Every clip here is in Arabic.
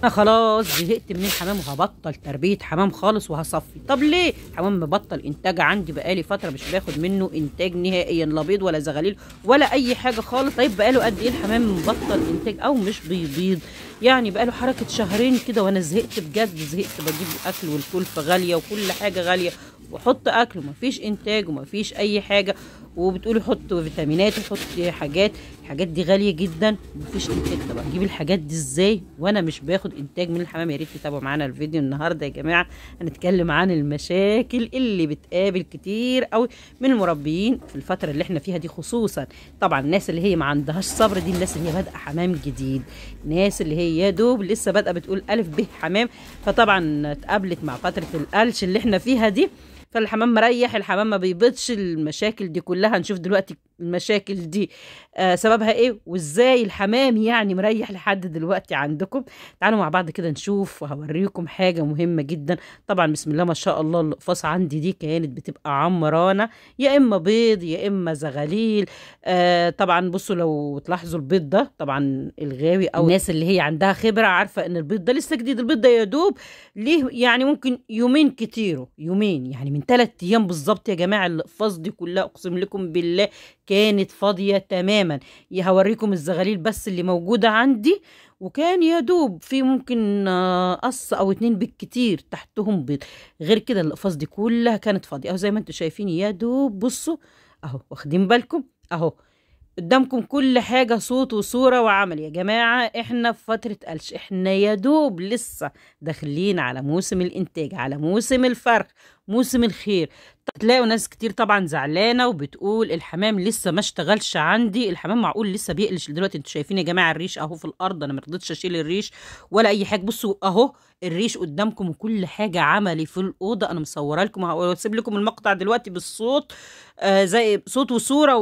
انا خلاص زهقت من الحمام وهبطل تربيه حمام خالص وهصفي. طب ليه؟ حمام مبطل انتاج عندي بقالي فتره مش باخد منه انتاج نهائيا، لا بيض ولا زغاليل ولا اي حاجه خالص. طيب بقاله قد ايه الحمام مبطل انتاج او مش بيبيض؟ يعني بقاله حركه شهرين كده وانا زهقت بجد، زهقت بجيب اكل والكلفه غاليه وكل حاجه غاليه، وحط اكل ومفيش انتاج ومفيش اي حاجه، وبتقولي حط فيتامينات وحط حاجات، الحاجات دي غاليه جدا ومفيش انتاج. طب اجيب الحاجات دي ازاي وانا مش باخد انتاج من الحمام؟ يا ريت تتابعوا معانا الفيديو النهارده يا جماعه. هنتكلم عن المشاكل اللي بتقابل كتير قوي من المربيين في الفتره اللي احنا فيها دي، خصوصا طبعا الناس اللي هي ما عندهاش صبر، دي الناس اللي هي بادئه حمام جديد، الناس اللي هي يا دوب لسه بادئه بتقول الف ب حمام. فطبعا اتقابلت مع فتره القلش اللي احنا فيها دي، فالحمام مريح، الحمام ما بيبيضش، المشاكل دي كلها. هنشوف دلوقتي المشاكل دي سببها ايه وازاي الحمام يعني مريح لحد دلوقتي عندكم. تعالوا مع بعض كده نشوف، وهوريكم حاجة مهمة جدا. طبعا بسم الله ما شاء الله الاقفاص عندي دي كانت بتبقى عمرانة، يا اما بيض يا اما زغاليل. طبعا بصوا لو تلاحظوا البيض ده طبعا الغاوي او الناس اللي هي عندها خبرة عارفة ان البيض ده لسه جديد، البيض ده يا دوب ليه يعني ممكن يومين كتيره، يومين يعني من 3 ايام بالظبط يا جماعة. الاقفاص دي كلها اقسم لكم بالله كانت فاضية تماما. هوريكم الزغاليل بس اللي موجودة عندي، وكان يا دوب في ممكن قص او 2 بالكتير تحتهم بيض، غير كده الاقفاص دي كلها كانت فاضية اهو زي ما انتم شايفين يا دوب. بصوا اهو، واخدين بالكم اهو قدامكم كل حاجة صوت وصورة وعمل. يا جماعة احنا في فترة قلش، احنا يا دوب لسه داخلين على موسم الانتاج، على موسم الفرخ، موسم الخير. تلاقوا ناس كتير طبعا زعلانة وبتقول الحمام لسه ما اشتغلش عندي. الحمام معقول لسه بيقلش دلوقتي؟ انتوا شايفين يا جماعة الريش اهو في الارض، انا مرضتش اشيل الريش ولا اي حاجة. بصوا اهو الريش قدامكم وكل حاجة عملي في الأوضة، أنا مصورة لكم، هسيب لكم المقطع دلوقتي بالصوت زي صوت وصورة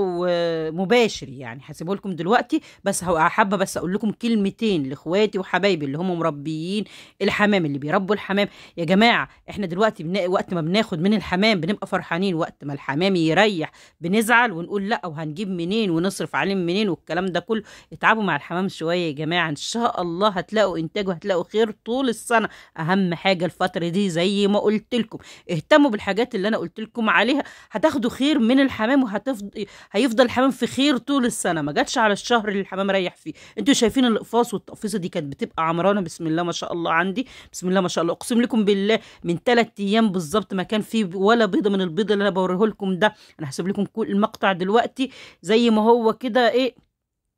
ومباشر يعني، هسيبه لكم دلوقتي. بس حابة بس أقول لكم كلمتين لإخواتي وحبايبي اللي هم مربيين الحمام، اللي بيربوا الحمام. يا جماعة احنا دلوقتي وقت ما بناخد من الحمام بنبقى فرحانين، وقت ما الحمام يريح بنزعل ونقول لا وهنجيب منين ونصرف عليه منين والكلام ده كله. اتعبوا مع الحمام شوية يا جماعة، إن شاء الله هتلاقوا إنتاج وهتلاقوا خير طول السنة. اهم حاجه الفتره دي زي ما قلت لكم، اهتموا بالحاجات اللي انا قلت لكم عليها، هتاخدوا خير من الحمام هيفضل الحمام في خير طول السنه. ما جاتش على الشهر اللي الحمام ريح فيه. انتوا شايفين الاقفاص والتقفيصه دي كانت بتبقى عمرانه بسم الله ما شاء الله عندي، بسم الله ما شاء الله. اقسم لكم بالله من 3 ايام بالظبط ما كان فيه ولا بيضه من البيض اللي انا بوريه لكم ده. انا هسيب لكم كل المقطع دلوقتي زي ما هو كده ايه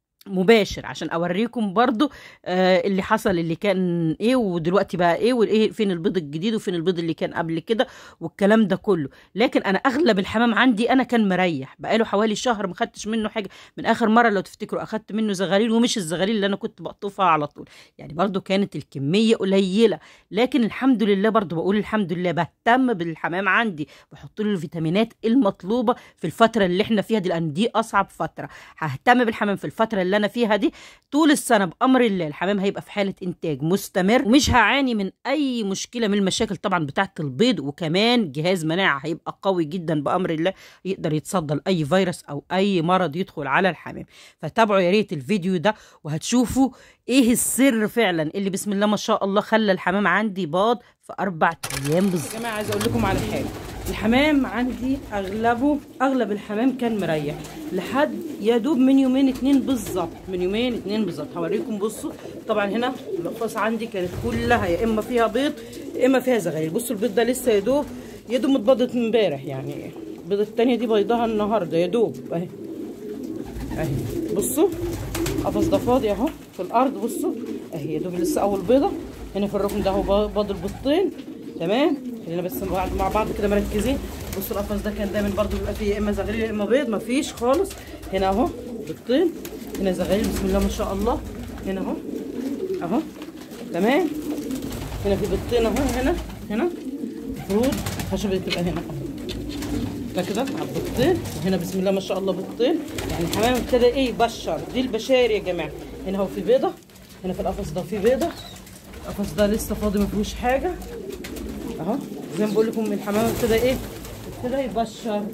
مباشر، عشان اوريكم برضو اللي حصل، اللي كان ايه ودلوقتي بقى ايه، وايه فين البيض الجديد وفين البيض اللي كان قبل كده والكلام ده كله. لكن انا اغلب الحمام عندي انا كان مريح، بقاله حوالي شهر ما خدتش منه حاجه من اخر مره لو تفتكروا اخدت منه زغاليل، ومش الزغاليل اللي انا كنت بقطفها على طول يعني، برضو كانت الكميه قليله. لكن الحمد لله برضو بقول الحمد لله، بهتم بالحمام عندي، بحط له الفيتامينات المطلوبه في الفتره اللي احنا فيها دي، لان دي اصعب فتره. ههتم بالحمام في الفتره اللي انا فيها دي طول السنه بامر الله. الحمام هيبقى في حاله انتاج مستمر ومش هعاني من اي مشكله من المشاكل طبعا بتاعه البيض، وكمان جهاز مناعه هيبقى قوي جدا بامر الله، يقدر يتصدى لاي فيروس او اي مرض يدخل على الحمام. فتابعوا يا ريت الفيديو ده وهتشوفوا ايه السر فعلا اللي بسم الله ما شاء الله خلى الحمام عندي باض في 4 ايام بالظبط. يا جماعه عايزه اقول لكم على حاجه، الحمام عندي اغلب الحمام كان مريح لحد يا دوب من يومين 2 بالظبط، من يومين 2 بالظبط. هوريكم بصوا طبعا هنا الاقفاص عندي كانت كلها يا اما فيها بيض يا اما فيها زغاليل. بصوا البيض ده لسه يا دوب متبضت امبارح يعني، البيضه الثانيه دي بيضها النهارده يا دوب اهي اهي. بصوا القفص ده فاضي اهو في الارض، بصوا اهي يا دوب لسه اول بيضه. هنا في الركن ده اهو باض البيضتين تمام. خلينا بس مع بعض كده مركزين. بصوا القفص ده كان دايما برضو بيبقى فيه يا اما زغاليل يا اما بيض، مفيش خالص. هنا اهو بيضتين، هنا زغاليل بسم الله ما شاء الله، هنا اهو اهو تمام. هنا في بيضتين اهو، هنا المفروض الخشبه دي تبقى هنا اهو ده كده على البيضتين، وهنا بسم الله ما شاء الله بيضتين. يعني الحمام ابتدى ايه يبشر، دي البشاير يا جماعه. هنا اهو في بيضه، هنا في القفص ده في بيضه، القفص ده لسه فاضي ما فيهوش حاجه اهو. زي ما بقول لكم الحمام ابتدى ايه، ابتدى يبشر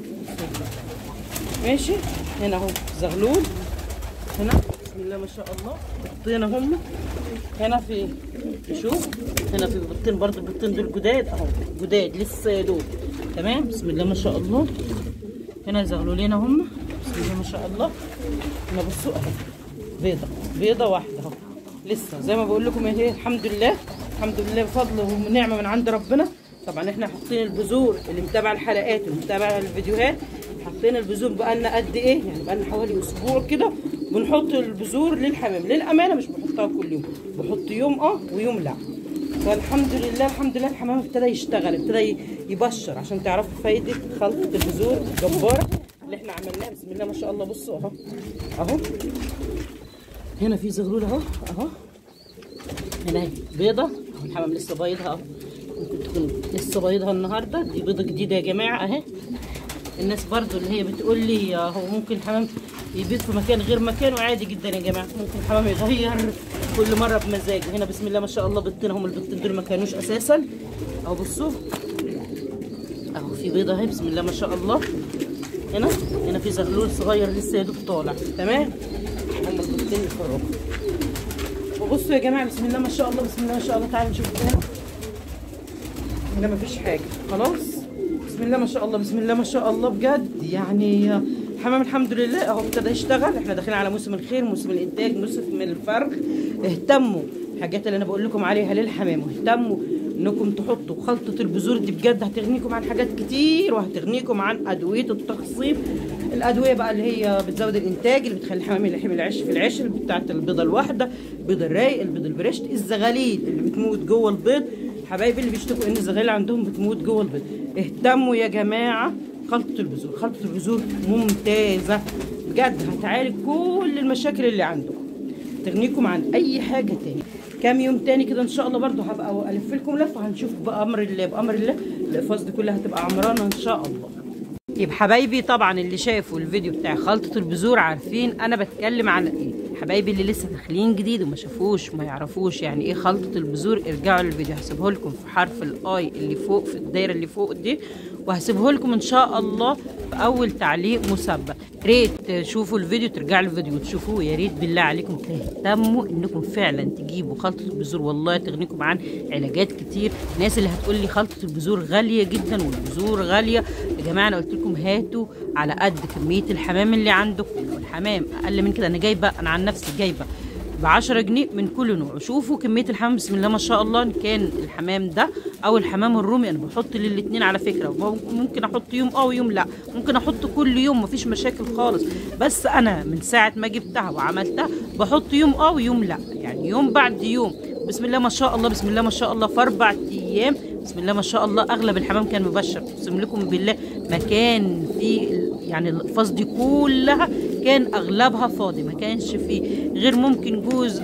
ماشي. هنا اهو زغلول، هنا بسم الله ما شاء الله بيضتين هم. هنا في نشوف هنا في بيضتين برضو، البيضتين دول جداد اهو، جداد لسه يا دوب. تمام بسم الله ما شاء الله. هنا زغلولين هم بسم الله ما شاء الله. هنا بصوا اهو بيضه واحده اهو لسه زي ما بقول لكم اهي. الحمد لله الحمد لله بفضل ونعمه من عند ربنا. طبعا احنا حاطين البذور، اللي متابع الحلقات ومتابع الفيديوهات حاطين البذور بقالنا قد ايه يعني، بقالنا حوالي اسبوع كده بنحط البذور للحمام. للامانه مش بحطها كل يوم، بحط يوم ويوم لا. فالحمد لله الحمد لله الحمام ابتدى يشتغل، ابتدى يبشر، عشان تعرفوا فايده خلطه البذور الجباره اللي احنا عملناها. بسم الله ما شاء الله. بصوا اهو اهو هنا في زغلول اهو اهو. هنا بيضه اهو، الحمام لسه بايضها اهو، ممكن تكون لسه بايضها النهارده. دي بيضه جديده يا جماعه اهي. الناس برضو اللي هي بتقول لي هو ممكن الحمام يبيض في مكان غير مكانه، عادي جدا يا جماعه، ممكن الحمام يغير كل مره بمزاجه. هنا بسم الله ما شاء الله بيضتين هم، البيضتين دول ما كانوش اساسا اهو. بصوا اهو في بيضه اهي بسم الله ما شاء الله. هنا في زغلول صغير لسه يا دوب طالع. تمام هم البيضتين يفرقوا. وبصوا يا جماعه بسم الله ما شاء الله بسم الله ما شاء الله. تعالوا نشوف هنا مفيش حاجه خلاص. بسم الله ما شاء الله بسم الله ما شاء الله بجد يعني. الحمام الحمد لله اهو ابتدى يشتغل. احنا داخلين على موسم الخير، موسم الانتاج، موسم الفرخ. اهتموا الحاجات اللي انا بقول لكم عليها للحمام، واهتموا انكم تحطوا خلطه البذور دي، بجد هتغنيكم عن حاجات كتير، وهتغنيكم عن ادويه التخصيب. الادويه بقى اللي هي بتزود الانتاج، اللي بتخلي الحمام يلحم العش في العش بتاعه البيضه الواحده، البيض الرايق، البيض البريشت، الزغاليل اللي بتموت جوه البيض. حبايبي اللي بيشتكوا ان الزغاليل عندهم بتموت جوه البيض، اهتموا يا جماعه. خلطه البذور، خلطه البذور ممتازه بجد، هتعالج كل المشاكل اللي عندكم، تغنيكم عن اي حاجه تاني. كام يوم تاني كده ان شاء الله برضو هبقى الف لكم لفه، هنشوف بامر الله بامر الله الاقفاص دي كلها هتبقى عمرانه ان شاء الله. يبقى حبايبي طبعا اللي شافوا الفيديو بتاع خلطه البذور عارفين انا بتكلم عن ايه. حبايبي اللي لسه داخلين جديد وما شافوش وما يعرفوش يعني ايه خلطه البذور، ارجعوا للفيديو، هسيبه لكم في حرف الاي اللي فوق في الدايره اللي فوق دي، وهسيبه لكم ان شاء الله في اول تعليق مسبق. ريت تشوفوا الفيديو، ترجعوا للفيديو وتشوفوه، يا ريت بالله عليكم تهتموا انكم فعلا تجيبوا خلطه البذور، والله تغنيكم عن علاجات كتير. الناس اللي هتقول لي خلطه البذور غاليه جدا والبذور غاليه، يا جماعه انا قلت لكم هاتوا على قد كميه الحمام اللي عندكم. لو الحمام اقل من كده، انا جايبه انا عن نفسي جايبه ب10 جنيه من كل نوع. شوفوا كميه الحمام بسم الله ما شاء الله. ان كان الحمام ده او الحمام الرومي، انا بحط للاثنين على فكره، ممكن احط يوم ويوم لا، ممكن احط كل يوم مفيش مشاكل خالص. بس انا من ساعه ما جبتها وعملتها بحط يوم ويوم لا، يعني يوم بعد يوم. بسم الله ما شاء الله بسم الله ما شاء الله. في 4 ايام بسم الله ما شاء الله اغلب الحمام كان مبشر. اقسم لكم بالله ما كان في يعني الاقفاص دي كلها كان اغلبها فاضي، ما كانش فيه غير ممكن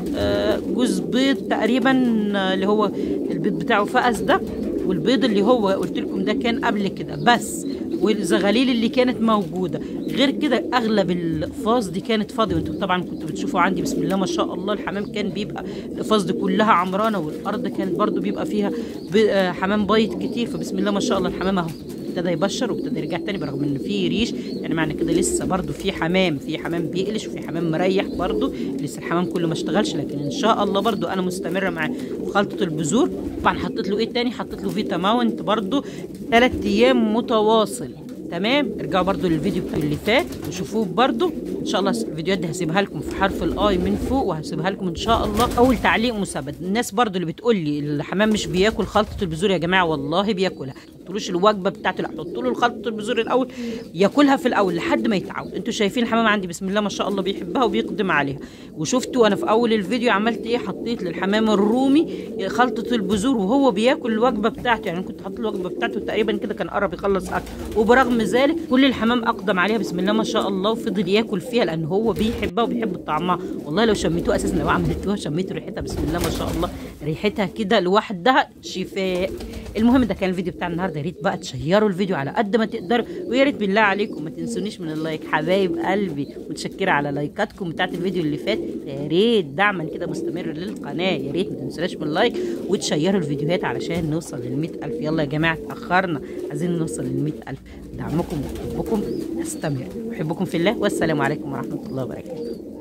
جوز بيض تقريبا اللي هو البيض بتاعه فقس ده، والبيض اللي هو قلت لكم ده كان قبل كده بس، والزغاليل اللي كانت موجوده. غير كده اغلب الاقفاص دي كانت فاضيه، وانتم طبعا كنتوا بتشوفوا عندي بسم الله ما شاء الله الحمام كان بيبقى الاقفاص دي كلها عمرانه، والارض كانت برده بيبقى فيها حمام بايض كتير. فبسم الله ما شاء الله الحمام اهو ابتدى يبشر وابتدى يرجع تاني، برغم ان في ريش، يعني معنى كده لسه برده في حمام بيقلش وفي حمام مريح برده، لسه الحمام كله ما اشتغلش. لكن ان شاء الله برده انا مستمره معاه في خلطه البذور. طبعا حطيت له ايه تاني، حطيت له فيتا ماونت برده 3 ايام متواصل. تمام ارجعوا برده للفيديو بتاع اللي فات وشوفوه برده ان شاء الله. الفيديوهات دي هسيبها لكم في حرف الاي من فوق، وهسيبها لكم ان شاء الله اول تعليق مثبت. الناس برده اللي بتقول لي الحمام مش بياكل خلطه البذور، يا جماعه والله بياكلها. ما تحطولوش الوجبه بتاعته، لا حطوا له خلطه البذور الاول ياكلها في الاول لحد ما يتعود. انتوا شايفين الحمام عندي بسم الله ما شاء الله بيحبها وبيقدم عليها. وشفتوا انا في اول الفيديو عملت ايه، حطيت للحمام الرومي خلطه البذور وهو بياكل الوجبه بتاعته، يعني كنت حاطط له الوجبه بتاعته تقريبا كده كان قرب يخلص اكل، وبرغم ذلك كل الحمام اقدم عليها بسم الله ما شاء الله، وفضل ياكل فيها لان هو بيحبها وبيحب طعمها. والله لو شميتوها اساسا، لو عملتوها شميتوا ريحتها بسم الله ما شاء الله، ريحتها كده لوحدها شفاء. المهم ده كان الفيديو بتاع النهارده، يا ريت بقى تشيروا الفيديو على قد ما تقدروا، ويا ريت بالله عليكم ما تنسونيش من اللايك حبايب قلبي. متشكره على لايكاتكم بتاعت الفيديو اللي فات، يا ريت دعما كده مستمر للقناه، يا ريت ما تنسوناش من اللايك وتشيروا الفيديوهات علشان نوصل لل100,000. يلا يا جماعه اتاخرنا، عايزين نوصل لل100,000. دعمكم وحبكم استمر. احبكم في الله، والسلام عليكم ورحمه الله وبركاته.